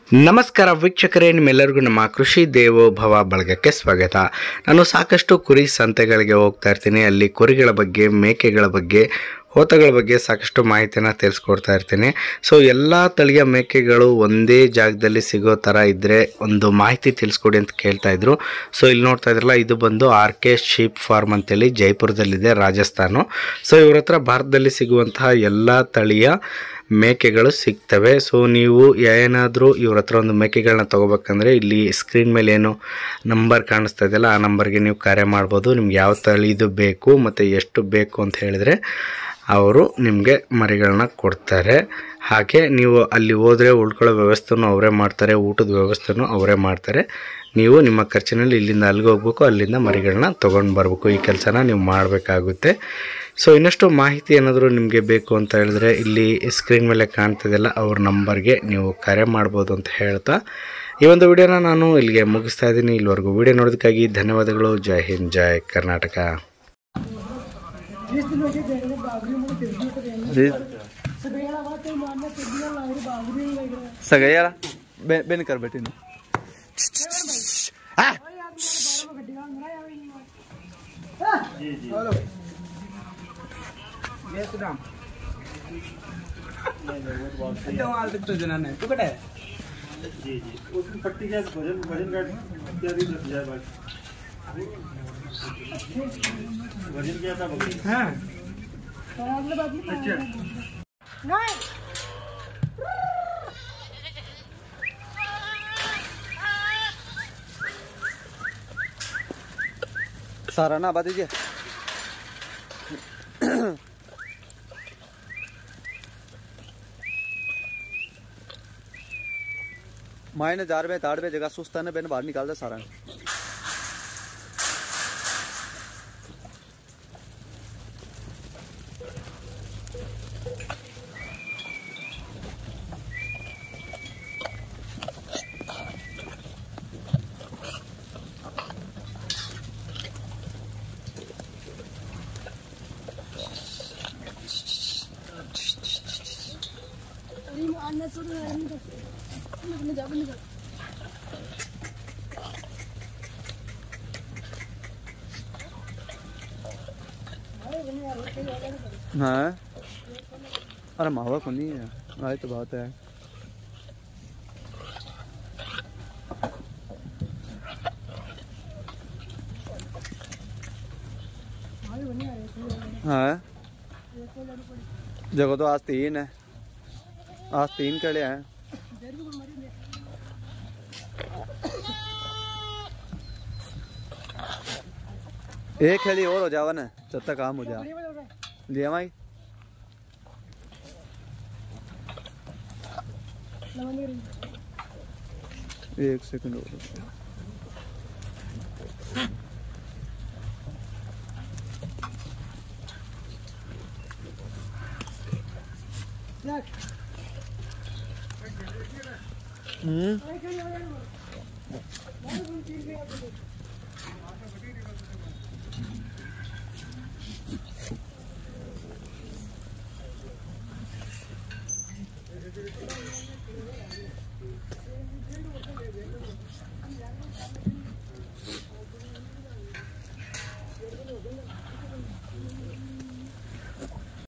ನಮಸ್ಕಾರ ವೀಕ್ಷಕರೇ, ನಿಮ್ಮೆಲ್ಲರಿಗೂ ನಮ್ಮ ಕೃಷಿ ದೇವೋಭವ ಬಳಗಕ್ಕೆ ಸ್ವಾಗತ. ನಾನು ಸಾಕಷ್ಟು ಕುರಿ ಸಂತೆಗಳಿಗೆ ಹೋಗ್ತಾ ಇರ್ತೀನಿ. ಅಲ್ಲಿ ಕುರಿಗಳ ಬಗ್ಗೆ, ಮೇಕೆಗಳ ಬಗ್ಗೆ, ಹೋತಗಳ ಬಗ್ಗೆ ಸಾಕಷ್ಟು ಮಾಹಿತಿಯನ್ನು ತಿಳಿಸ್ಕೊಡ್ತಾ ಇರ್ತೀನಿ. ಸೊ ಎಲ್ಲ ತಳಿಯ ಮೇಕೆಗಳು ಒಂದೇ ಜಾಗದಲ್ಲಿ ಸಿಗೋ ಥರ ಇದ್ದರೆ ಒಂದು ಮಾಹಿತಿ ತಿಳಿಸ್ಕೊಡಿ ಅಂತ ಕೇಳ್ತಾ ಇದ್ರು. ಸೊ ಇಲ್ಲಿ ನೋಡ್ತಾ ಇದ್ರಲ್ಲ, ಇದು ಬಂದು RK ಶೀಪ್ ಫಾರ್ಮ್ ಅಂತೇಳಿ ಜೈಪುರದಲ್ಲಿದೆ, ರಾಜಸ್ಥಾನು. ಸೊ ಇವ್ರ ಹತ್ರ ಭಾರತದಲ್ಲಿ ಸಿಗುವಂತಹ ಎಲ್ಲ ತಳಿಯ ಮೇಕೆಗಳು ಸಿಗ್ತವೆ. ಸೊ ನೀವು ಏನಾದರೂ ಇವ್ರ ಹತ್ರ ಒಂದು ಮೇಕೆಗಳನ್ನ ತೊಗೋಬೇಕಂದ್ರೆ ಇಲ್ಲಿ ಸ್ಕ್ರೀನ್ ಮೇಲೆ ಏನು ನಂಬರ್ ಕಾಣಿಸ್ತಾ ಇದೆಯಲ್ಲ, ಆ ನಂಬರ್ಗೆ ನೀವು ಕರೆ ಮಾಡ್ಬೋದು. ನಿಮ್ಗೆ ಯಾವ ತಳಿದು ಬೇಕು ಮತ್ತು ಎಷ್ಟು ಬೇಕು ಅಂತ ಹೇಳಿದರೆ ಅವರು ನಿಮಗೆ ಮರಿಗಳನ್ನ ಕೊಡ್ತಾರೆ. ಹಾಗೆ ನೀವು ಅಲ್ಲಿ ಹೋದರೆ ಉಳ್ಕೊಳ್ಳೋ ವ್ಯವಸ್ಥೆನೂ ಅವರೇ ಮಾಡ್ತಾರೆ, ಊಟದ ವ್ಯವಸ್ಥೆನೂ ಅವರೇ ಮಾಡ್ತಾರೆ. ನೀವು ನಿಮ್ಮ ಖರ್ಚಿನಲ್ಲಿ ಇಲ್ಲಿಂದ ಅಲ್ಲಿಗೆ ಹೋಗ್ಬೇಕು, ಅಲ್ಲಿಂದ ಮರಿಗಳನ್ನ ತೊಗೊಂಡು ಬರಬೇಕು. ಈ ಕೆಲಸನ ನೀವು ಮಾಡಬೇಕಾಗುತ್ತೆ. ಸೊ ಇನ್ನಷ್ಟು ಮಾಹಿತಿ ಏನಾದರೂ ನಿಮಗೆ ಬೇಕು ಅಂತ ಹೇಳಿದ್ರೆ ಇಲ್ಲಿ ಸ್ಕ್ರೀನ್ ಮೇಲೆ ಕಾಣ್ತಿದೆಯಲ್ಲ, ಅವ್ರ ನಂಬರ್ಗೆ ನೀವು ಕರೆ ಮಾಡ್ಬೋದು ಅಂತ ಹೇಳ್ತಾ ಈ ಒಂದು ವಿಡಿಯೋನ ನಾನು ಇಲ್ಲಿಗೆ ಮುಗಿಸ್ತಾ ಇದ್ದೀನಿ. ಇಲ್ಲಿವರೆಗೂ ವಿಡಿಯೋ ನೋಡೋದಕ್ಕಾಗಿ ಧನ್ಯವಾದಗಳು. ಜೈ ಹಿಂದ್, ಜೈ ಕರ್ನಾಟಕ. सगळ्याला बेन कर बेटी पट्टी क्या वजन काट इत्यादि 10,000 वजन क्या था बकरी? हाँ अच्छा नहीं सारा ना बता दीजिए। मायने जार में ताड़ में जगह सुस्ता ने बेन बाहर निकाल दे सारा। हाँ अरे मावा को नहीं है, आए तो बात है। हाँ जगह तो आज 3 है, आज 3 के लिए हैं। एक खेली और हो जावा ना, जब तक काम हो जा लिया भाई। एक सेकंड और